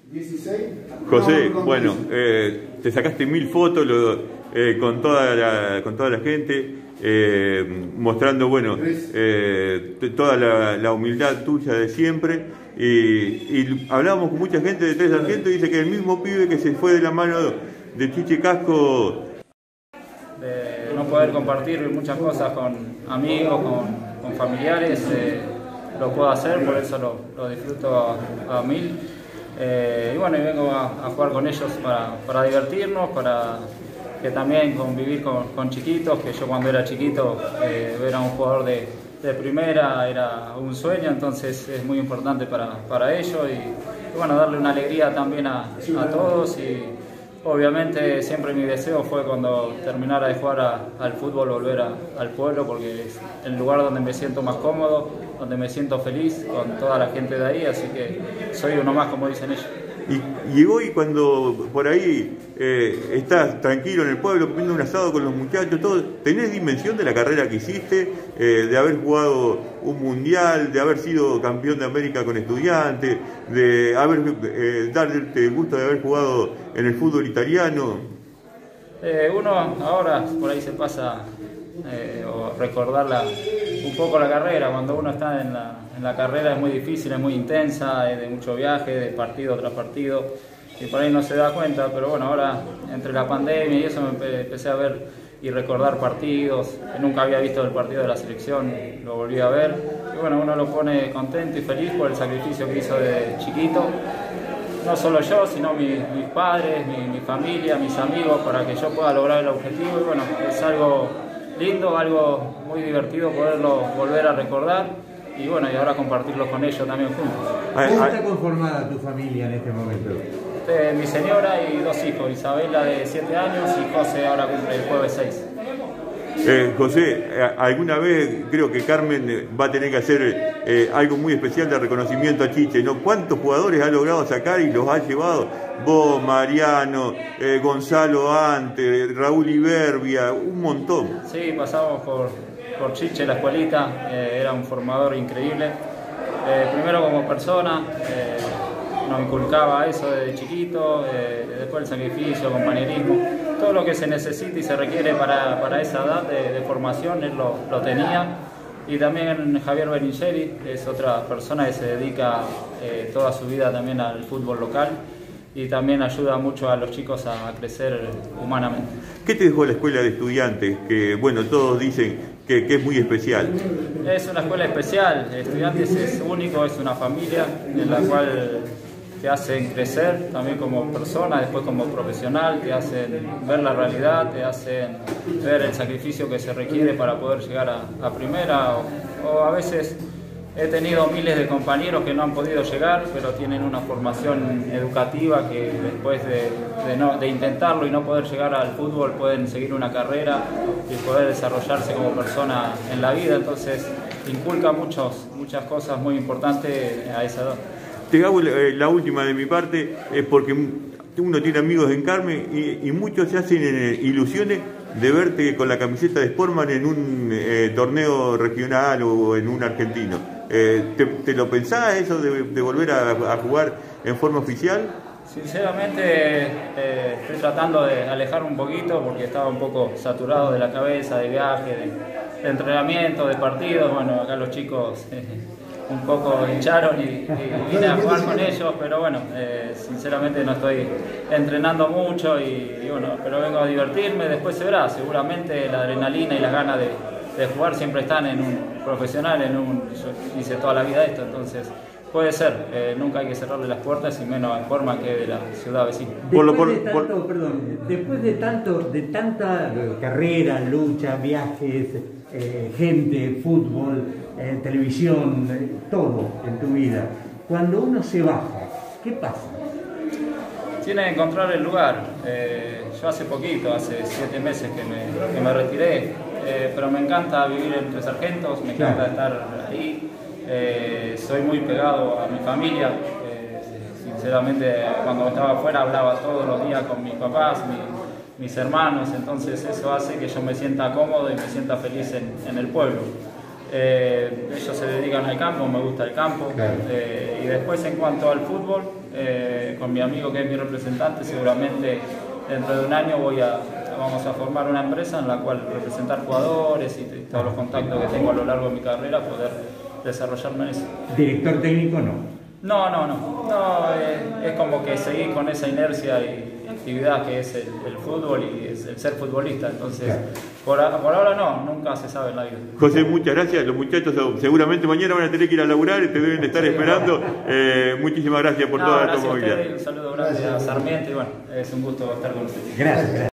José, bueno, te sacaste 1000 fotos con toda la gente, mostrando, bueno, toda la humildad tuya de siempre. Y hablábamos con mucha gente de Tres Sargentos y dice que el mismo pibe que se fue de la mano de Chiche Casco. De no poder compartir muchas cosas con amigos, con familiares, lo puedo hacer, por eso lo disfruto a 1000. Y bueno, y vengo a jugar con ellos para divertirnos, para que también convivir con chiquitos, que yo cuando era chiquito ver a un jugador de primera era un sueño, entonces es muy importante para ellos y bueno, darle una alegría también a todos. Y obviamente siempre mi deseo fue cuando terminara de jugar al fútbol volver al pueblo, porque es el lugar donde me siento más cómodo, donde me siento feliz con toda la gente de ahí, así que soy uno más, como dicen ellos. Y hoy cuando por ahí estás tranquilo en el pueblo comiendo un asado con los muchachos, todo, ¿tenés dimensión de la carrera que hiciste, de haber jugado un mundial, de haber sido campeón de América con Estudiantes, de darte el gusto de haber jugado en el fútbol italiano? Uno ahora por ahí se pasa o recordar un poco la carrera. Cuando uno está en la carrera es muy difícil, es muy intensa, es de mucho viaje, de partido tras partido, y por ahí no se da cuenta, pero bueno, ahora entre la pandemia y eso me empecé a ver y recordar partidos que nunca había visto. El partido de la selección lo volví a ver y bueno, uno lo pone contento y feliz por el sacrificio que hizo de chiquito, no solo yo, sino mis padres, mi familia, mis amigos, para que yo pueda lograr el objetivo. Y bueno, es algo lindo, algo muy divertido poderlo volver a recordar y bueno, y ahora compartirlo con ellos también juntos. ¿Cómo está conformada tu familia en este momento? Mi señora y 2 hijos, Isabela de 7 años y José ahora cumple el jueves 6. José, alguna vez creo que Carmen va a tener que hacer algo muy especial de reconocimiento a Chiche, ¿no? ¿Cuántos jugadores ha logrado sacar y los ha llevado? Vos, Mariano, Gonzalo Ante, Raúl Iberbia, un montón. Sí, pasamos por Chiche, la escuelita, era un formador increíble. Primero como persona, nos inculcaba eso desde chiquito, después el sacrificio, compañerismo, todo lo que se necesita y se requiere para esa edad de formación, él lo tenía. Y también Javier Beningeri, que es otra persona que se dedica toda su vida también al fútbol local y también ayuda mucho a los chicos a crecer humanamente. ¿Qué te dejó la escuela de Estudiantes? Que bueno, todos dicen que es muy especial. Es una escuela especial, Estudiantes es único, es una familia en la cual te hacen crecer también como persona, después como profesional, te hacen ver la realidad, te hacen ver el sacrificio que se requiere para poder llegar a primera, o a veces he tenido miles de compañeros que no han podido llegar, pero tienen una formación educativa que después de intentarlo y no poder llegar al fútbol pueden seguir una carrera y poder desarrollarse como persona en la vida. Entonces inculca muchas cosas muy importantes a esa edad. Te hago la última de mi parte, porque uno tiene amigos en Carmen y muchos se hacen ilusiones de verte con la camiseta de Sportman en un torneo regional o en un argentino. ¿Te lo pensás eso de volver a jugar en forma oficial? Sinceramente estoy tratando de alejar un poquito porque estaba un poco saturado de la cabeza, de viaje, de entrenamiento, de partidos. Bueno, acá los chicos un poco hincharon y vine a jugar con ellos, pero bueno, sinceramente no estoy entrenando mucho y bueno, pero vengo a divertirme. Después se verá, seguramente la adrenalina y las ganas de jugar siempre están en un profesional, yo hice toda la vida esto, entonces puede ser, nunca hay que cerrarle las puertas y menos en forma que de la ciudad vecina. Después de tanta carrera, lucha, viajes, gente, fútbol, televisión, todo en tu vida, cuando uno se baja, ¿qué pasa? Tiene que encontrar el lugar. Yo hace poquito, hace 7 meses que me retiré, pero me encanta vivir entre sargentos, me encanta estar ahí. Soy muy pegado a mi familia. Sinceramente, cuando estaba afuera hablaba todos los días con mis papás, mis hermanos, entonces eso hace que yo me sienta cómodo y me sienta feliz en el pueblo. Ellos se dedican al campo, me gusta el campo. Y después en cuanto al fútbol, con mi amigo que es mi representante, seguramente dentro de un año vamos a formar una empresa en la cual representar jugadores y todos los contactos que tengo a lo largo de mi carrera, poder desarrollarme en eso. ¿Director técnico no? No, es como que seguir con esa inercia y actividad que es el fútbol y es el ser futbolista, entonces por ahora no, nunca se sabe en la vida. José, muchas gracias. Los muchachos seguramente mañana van a tener que ir a laburar y te deben de estar esperando. Muchísimas gracias por toda tu movilidad. Un saludo grande a Sarmiento y bueno, es un gusto estar con ustedes. Gracias.